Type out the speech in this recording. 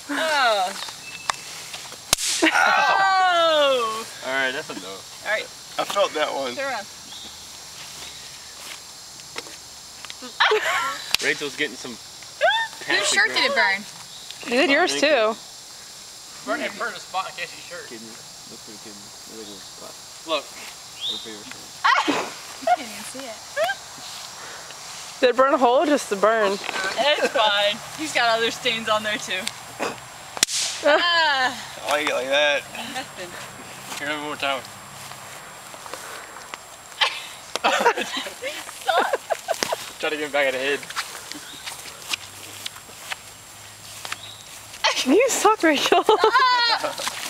Oh. Oh. Alright, that's a no. Alright. I felt that one. Turn around. Rachel's getting some. Whose shirt did it burn? You did yours too. Burn a spot in Casey's shirt. Kidney. Look for the kidney. The original spot. Look. Look for your shirt. You can't even see it. Did it burn a hole or just a burn? It's fine. He's got other stains on there too. Ah. I like it like that. Nothing. Here, one more time. Try to get him back at the head. You suck, Rachel. Ah.